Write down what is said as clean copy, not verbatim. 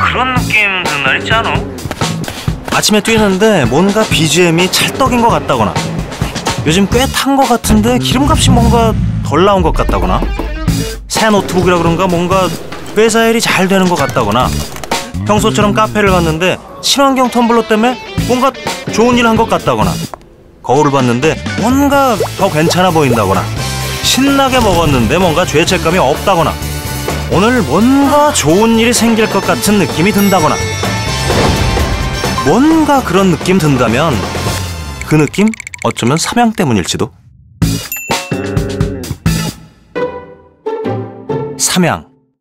그런 느낌 드는 날 있지 않아? 아침에 뛰는데 뭔가 BGM이 찰떡인 것 같다거나, 요즘 꽤 탄 것 같은데 기름값이 뭔가 덜 나온 것 같다거나, 새 노트북이라 그런가 뭔가 회사 일이 잘 되는 것 같다거나, 평소처럼 카페를 갔는데 친환경 텀블러 때문에 뭔가 좋은 일 한 것 같다거나, 거울을 봤는데 뭔가 더 괜찮아 보인다거나, 신나게 먹었는데 뭔가 죄책감이 없다거나, 오늘 뭔가 좋은 일이 생길 것 같은 느낌이 든다거나, 뭔가 그런 느낌 든다면 그 느낌 어쩌면 삼양 때문일지도. 삼양